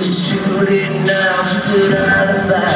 It's too late now to put out a fire.